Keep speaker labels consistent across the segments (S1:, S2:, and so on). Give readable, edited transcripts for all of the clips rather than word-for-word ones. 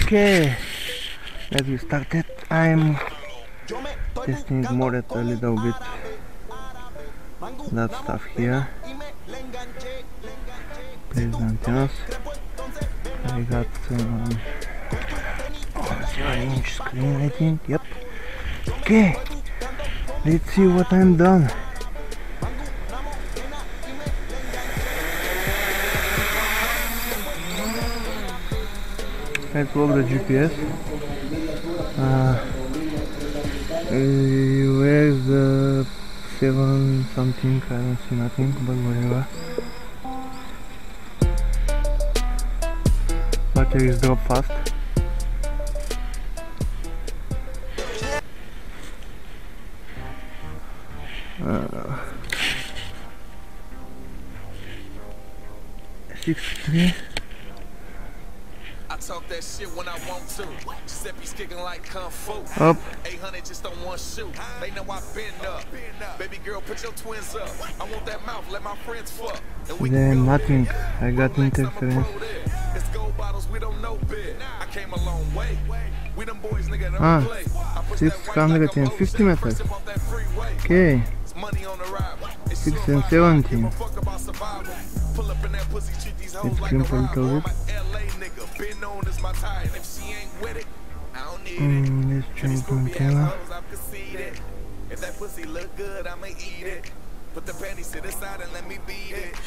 S1: Okay, as we started, I'm testing more at a little bit that stuff here. Please don't antennas. I got 7-inch screen, I think. Yep. Okay, let's see what I'm done. Let's log the GPS. Where's the 7 something? I don't see nothing, but whatever. Batteries drop fast. Uh, 63.
S2: I talk that shit when I want to. Giuseppe's kicking like Kung Fu.
S1: Up.
S2: 800 just don't want shoot. They know I bend up. Baby girl, put your twins up. I want that mouth, let my friends fuck.
S1: Then nothing. I got interference.
S2: It's gold bottles, we don't know bit. I came a long way. We them boys, nigga, don't play.
S1: 650 meters. Okay. 6 and 17. Let's crimp a little bit. Let's change the antenna.
S2: If that pussy look good, I'ma eat it. Put the panties to the side and let me beat it.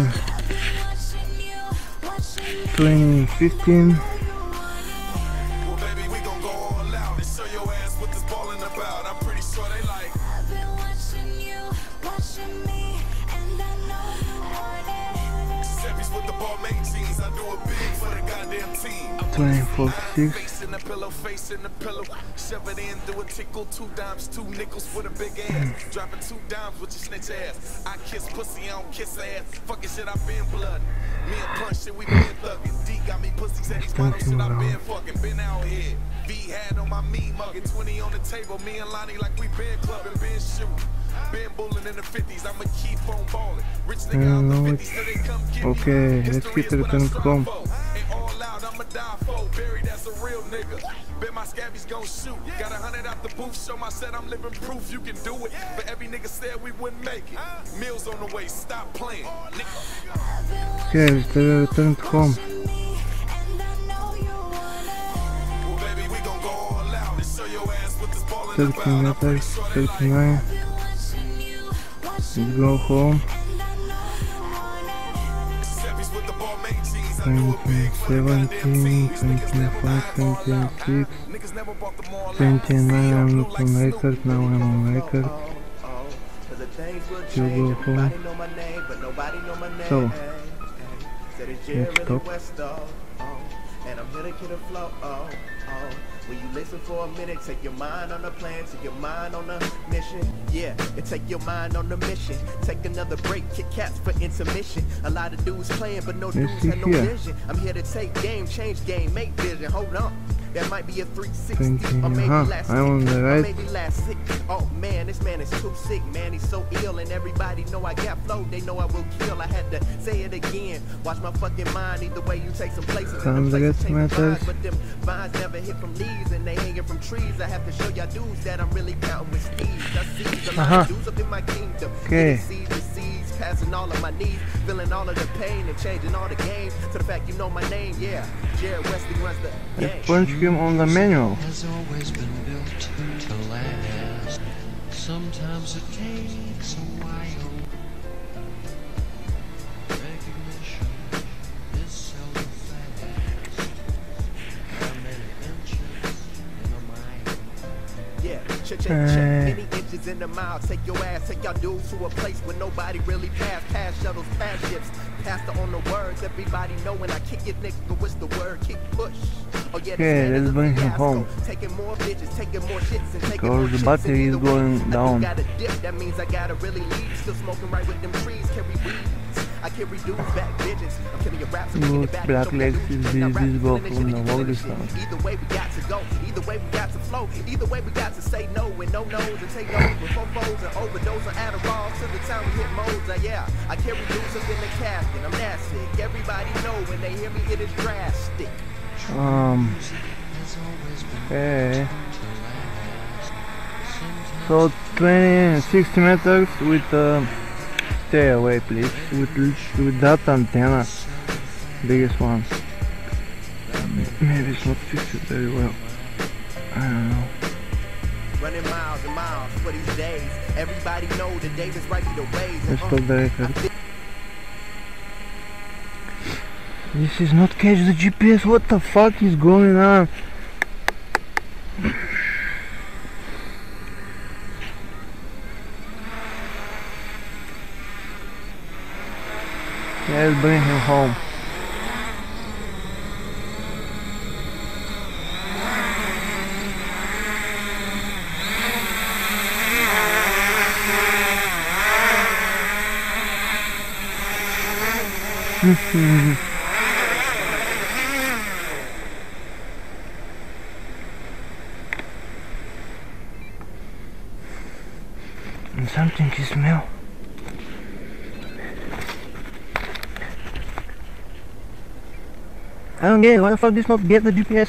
S1: 2015.
S2: Well, baby, we gon' go all out and show your ass what this ballin' about. I'm pretty sure they like.
S3: I've been watching you, watching me, and I know you want it.
S2: Giuseppe's with the ball main jeans. I do it big for the goddamn team.
S1: 2046.
S2: Face in the pillow, face in the pillow. Shove it in, do a tickle. 2 dimes, 2 nickels with a big ass. Dropping 2 dimes with your snitch ass. I kiss pussy, I don't kiss ass. Fucking shit, I been blood. Me and Punch shit, we been thuggin'. D got me pussies at these models shit, I been fucking. Been out here. V had on my meat muggin'. 20 on the table. Me and Lonnie like we been clubbing, been shooting. Been bullin' in the 50s. I'ma keep on ballin'. Rich nigga out the 50s till they come get me.
S1: Okay, let's hit the return home.
S2: I'ma die for Barry, that's a real nigga. Bet my scabbies gon' shoot. Got 100 out the booth, show my set I'm living proof you can do it. But every nigga said we wouldn't make it. Meals on the way, stop playing.
S1: Okay, let's return home.
S2: Well, baby, we gon' go all out and show your ass what this ballin'
S1: 13
S2: about.
S1: meters, 39. Let's go home. 2017, 25, 26, 29, I'm not on record, now I'm on record. You go home. So, let's stop.
S4: And I'm here to get a flow. When you listen for a minute, take your mind on the plan, take your mind on the mission. Yeah, and take your mind on the mission. Take another break, kick cats for intermission. A lot of dudes playing, but no dudes have no vision. I'm here to take game, change game, make vision. Hold on. That might be a 360 or maybe last
S1: I'm on the right.
S4: maybe last sick. Oh man, this man is too sick, man. He's so ill, and everybody know I got flow. They know I will kill. I had to say it again. Watch my fucking mind. Either way, you take some places, and the places change the vines, but them vines never hit from leaves, and they hanging from trees. I have to show y'all dudes that I'm really counting with steeds. I see a lot of dudes up in my kingdom.
S1: Okay.
S4: Seeds, passing all of my needs, feeling all of the pain, and changing all the games to the fact you know my name. Yeah, Jared Wesley runs the game.
S1: Punch him on the manual.
S5: Has always been built to last. Sometimes it takes a while. Recognition is seldom fast. How many inches in a mile?
S4: Yeah, check. Many inches in the mile. Take your ass, take y'all dudes to a place where nobody really passed. Past shuttles, past ships, pastor on the words. Everybody know when I kick it, nigga, what's the word? Kick push. Oh yeah,
S1: okay, let's bring him home.
S4: Taking more bitches, taking more shits, and taking
S1: because the battery is going down.
S4: Gotta dip, that means I gotta really leave. Still smoking right with them trees, carry weeds. I carry dudes back bitches. I'm killing your raps, I'm
S1: Good black legs is visible from the wall sound.
S4: Either way we got to go, either way we got to flow, either way we got to say no with no no's and take no's with fofos and overdose on Adderall till the time we hit modes. Yeah, I carry dudes up in the casket, I'm that sick. Everybody know when they hear me it is drastic.
S1: Okay. So 20 and 60 meters with stay away please with that antenna, biggest one. Maybe it's not fixed very well, I don't know.
S4: Running miles and miles for these days. Everybody know that David's right the ways.
S1: Let's stop the record. This is not catch the GPS, what the fuck is going on? Let's bring him home. And something you smell. I don't get it, why the fuck this not get the GPS?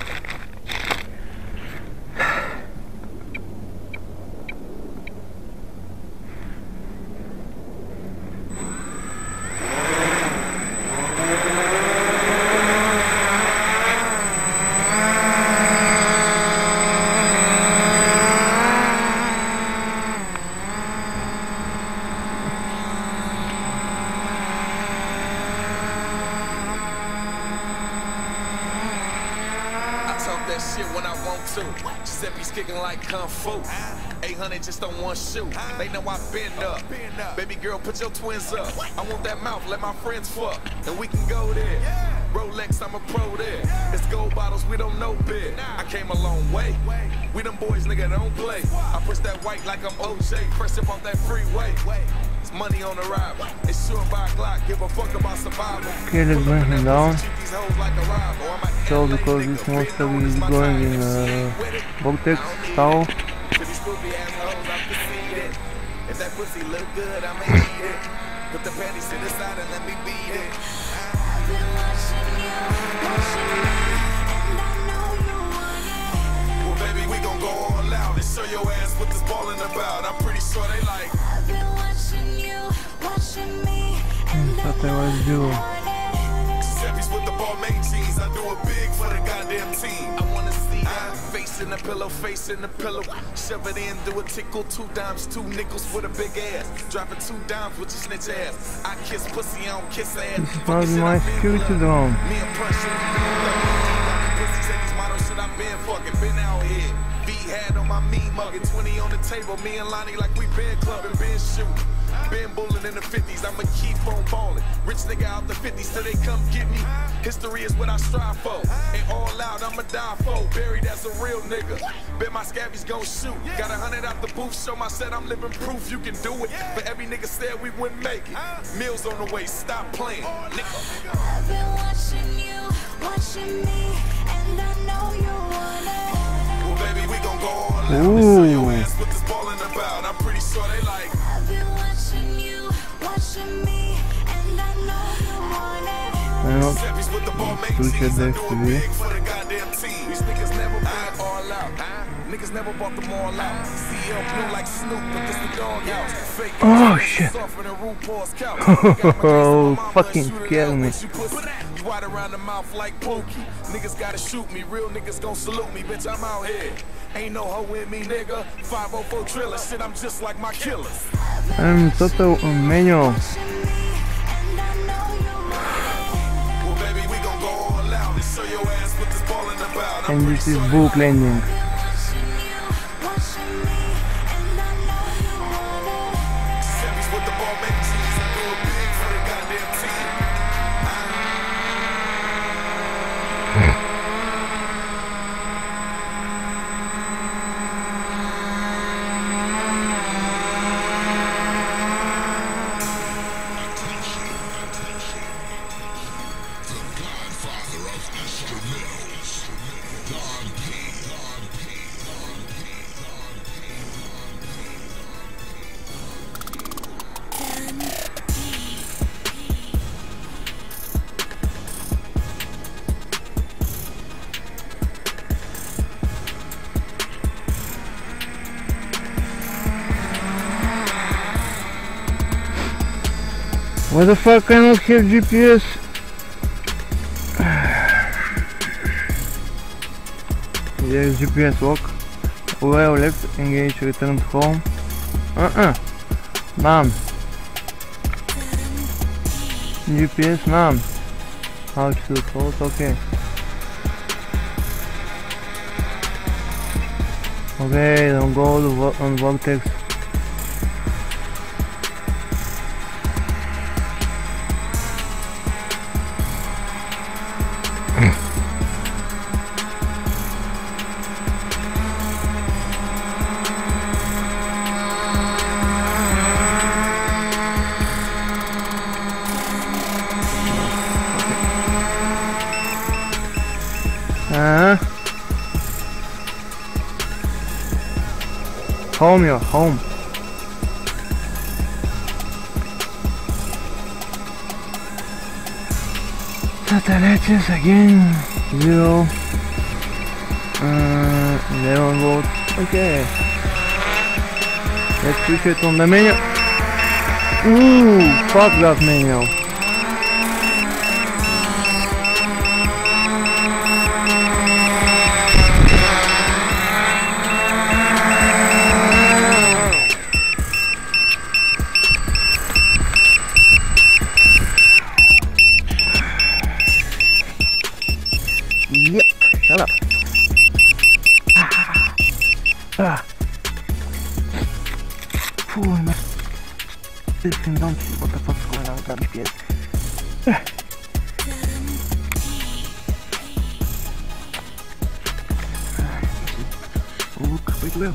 S2: That shit when I want to. Giuseppe's kicking like Kung Fu. 800 just on one shoe. They know I been up. Baby girl, put your twins up. I want that mouth, let my friends fuck. And we can go there. Rolex, I'm a pro there. It's gold bottles, we don't know bid. I came a long way. We them boys, nigga, don't play. I push that white like I'm OJ. Fresh up off that freeway. It's money on the ride. It's sure by a Glock. Give a fuck about survival.
S1: Okay, let's bring him down. So because this monster is going in Vortex style.
S2: If that pussy look good, I'ma eat it. Put the panties to the side and let me beat it.
S3: I've been watching you, watching me, and I know you want it.
S2: Well, baby, we gon' go all out and show your ass what this ballin' about. I'm pretty sure they like.
S3: I've been watching you, watching me, and I
S1: What I
S3: know
S1: was
S3: you
S1: doing.
S3: want it.
S2: Giuseppe's with the ball main jeans. I do it big for the goddamn team. I wanna see that face in the pillow, face in the pillow. Shove it in, do a tickle. 2 dimes, 2 nickels with a big ass. Dropping 2 dimes with your snitch ass. I kiss pussy, I don't kiss ass.
S1: This is not my security drone.
S2: Me and Punch, pussy say these models shit I been fucking, been out here. V had on my mean muggin', 20 on the table. Me and Lonnie like we been clubbing, been shooting. Been bullin' in the 50s, I'ma keep on ballin'. Rich nigga out the 50s till they come get me. History is what I strive for. Ain't all out, I'ma die for. Buried as a real nigga. Bet my scabbies gon' shoot. Got 100 out the booth, show my set I'm living proof you can do it. But every nigga said we wouldn't make it. Meals on the way, stop playing. Nigga.
S3: I've been watching you, watching me, and I know you want it.
S2: Well, baby, we gon' go all out and show your ass what this ballin' about. I'm pretty sure they like.
S3: I've been watching you, watching me, and I know you want it.
S1: Well,
S2: Giuseppe's with the ball main
S1: switch
S2: jeans.
S1: it
S2: I
S1: back
S2: do
S1: to
S2: it
S1: me.
S2: big for the goddamn team. These niggas never been all out. Niggas never bought them all out. CL blue like Snoop, but this the dog house. Fake
S1: Oh, shit.
S2: softer than RuPaul's couch.
S1: Oh, fucking scared me.
S2: You wide around the mouth like Pookie. Niggas gotta shoot me. Real niggas gon' salute me. Bitch, I'm out here. Ain't no hoe in me, nigga. 504 driller. Shit, I'm just like my killers.
S1: I'm total manual.
S3: Watching me, and I know you want
S2: Well, baby, we gon' go all out and show your ass what this ballin' about. I'm
S1: And
S2: pretty
S1: this is
S2: sure they
S1: book
S2: like.
S1: landing.
S3: it. Watching you, watching me, and I know you want it.
S2: Giuseppe's with the ball main jeans. I do it big for the goddamn team.
S6: The godfather of instrumentals, Don P.
S1: Why the fuck I not have GPS? There is GPS lock. Well left, engage, return to home. None. GPS none. How to hold? Okay. Okay, don't go on vortex. Home, you're home. Satellites again. 0. 11 volts. Okay. Let's switch it on the menu. Ooh, fuck that menu. Yep, shut up. Phew, my freaking don't see what the fuck's going on with that GPS. Look, wait, well.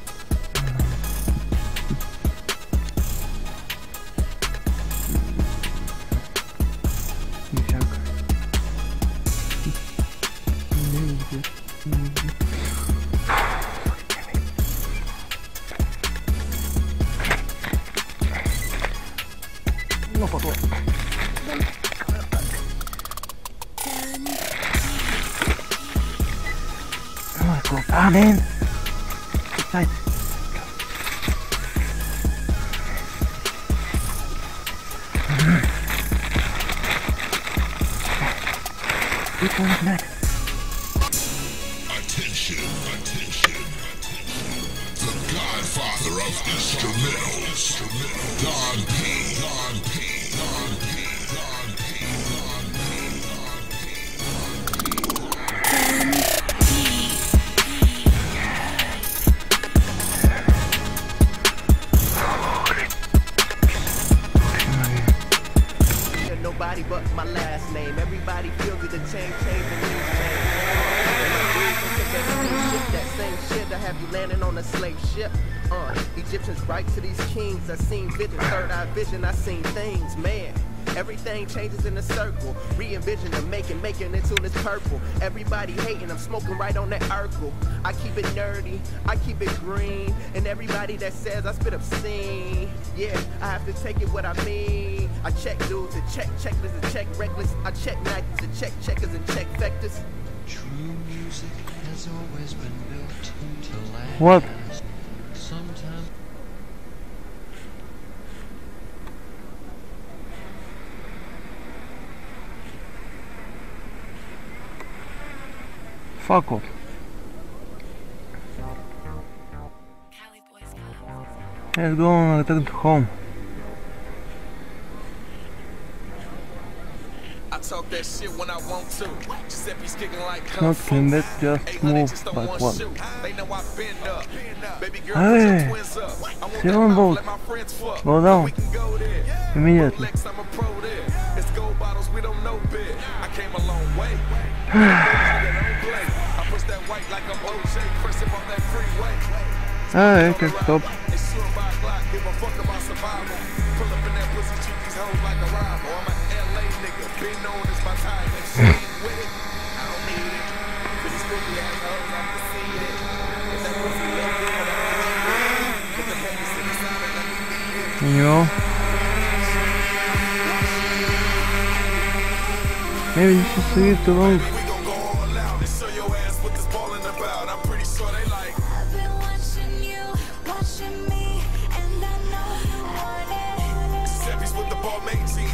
S1: No, por favor. Let's go down in. Sit tight. Which one is next?
S6: Attention. The godfather of instrumentals, Don P.
S4: Nobody but my last name. Everybody feels it. The change the news change. That same shit I have you landing on a slave ship. Egyptians write to these kings. I seen visions, third eye vision. I seen things, man. Everything changes in a circle. Re-envision them, making it till it's purple. Everybody hating, I'm smoking right on that Urkel. I keep it nerdy, I keep it green. And everybody that says I spit obscene, yeah, I have to take it what I mean. I check dudes and check checklists and check reckless. I check Nikes and check checkers and check vectors.
S5: True music has always been built to last.
S1: What?
S5: Sometimes
S1: Fuck off. Let's go and return to home.
S2: I talk that shit when I want to. Giuseppe's kicking like
S1: Not clean that, just move backward.
S2: They know I've been up. Baby girl,
S1: Hey,
S2: twins up. I want
S1: 7 volts.
S2: let my friends fuck.
S1: Go down
S2: We can go there.
S1: immediately.
S2: Rolex, I'm a pro there. It's gold bottles, we don't know bit. I came a long way. I push that white like I'm OJ, press him on that freeway.
S1: Alright, can stop.
S2: It's sure by Glock, give a fuck about survival. Pull up in that pussy, treat these hoes like a rival. I'm an LA nigga, been known as my time. If she ain't with it, I don't need it. For these stupid assholes, I can see it. If that pussy look good, I don't need it. Put the papers in the side and let me beat it.
S1: You know? Maybe you should see it alone.
S2: We gon' go all out and show your ass what this ballin' about. I'm pretty sure they like.
S3: I've been watching you, watching me, and I know you want it.
S2: Giuseppe's with the ball, mate.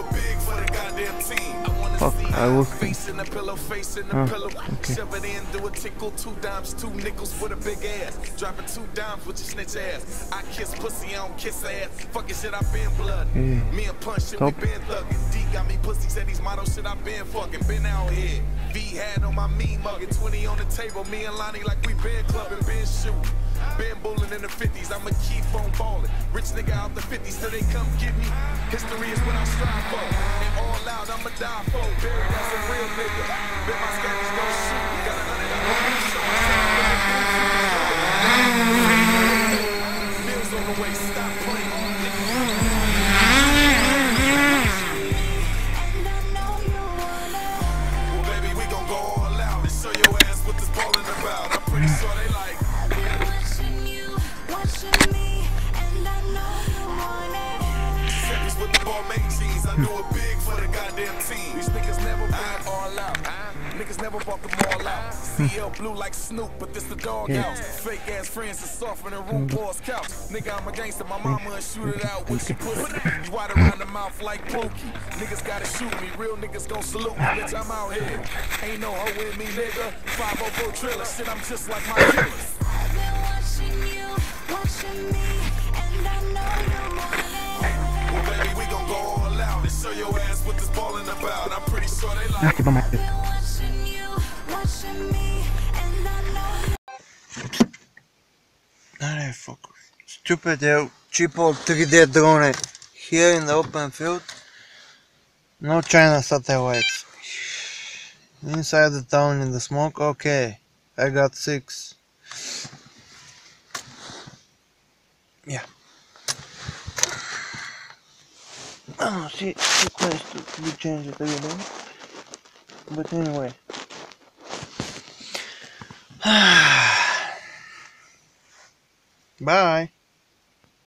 S2: big for the goddamn team. I wanna
S1: Fuck,
S2: see
S1: I was
S2: face in the pillow, face in the pillow. Shove it in, do a tickle, 2 dimes, 2 nickels with a big ass. Dropping 2 dimes with your snitch ass. I kiss pussy, I don't kiss ass. Fucking shit, I been blood. Me and Punch shit, we been thuggin'. D got me pussy, said these models shit, I been fucking. Been out here. V had on my mean muggin'. 20 on the table, me and Lonnie like we been clubbing, been shooting. Been bowling in the 50s, I'ma keep on ballin'. Rich nigga out the 50s till they come get me. History is what I strive for. And all out, I'ma die for. Buried as a real nigga. Bet my scanners gon' shoot. Got $100 bills on the way, stop playing. Well, baby, we gon' go all out and show your ass what this ballin' about. I'm pretty sure they like. With the ball make cheese, I do it big for the goddamn team. These niggas never been all out. Niggas never bought them all out. CL blue like Snoop, but this the dog house. Fake ass friends is softer than RuPaul's couch. Nigga, I'm a gangster, my mama and shoot it out with your pussy. You wide around the mouth like Pookie. Niggas gotta shoot me, real niggas gon' salute me. Bitch, I'm out here. Ain't no hoe with me, nigga. 504 trailer, shit, I'm just like my killers.
S3: I've been watching you, watching me, and I know you want it.
S2: Well, baby, we gon' go all out and show your ass what this ballin' about. I'm pretty sure they like.
S3: I've been watching you, watching me, and I know you.
S1: Alright, focus. Stupid cheapo 3D drone here in the open field. No China satellites. Inside the town in the smoke. Okay, I got 6. Yeah. Oh, she tries to change it again. But anyway. Bye.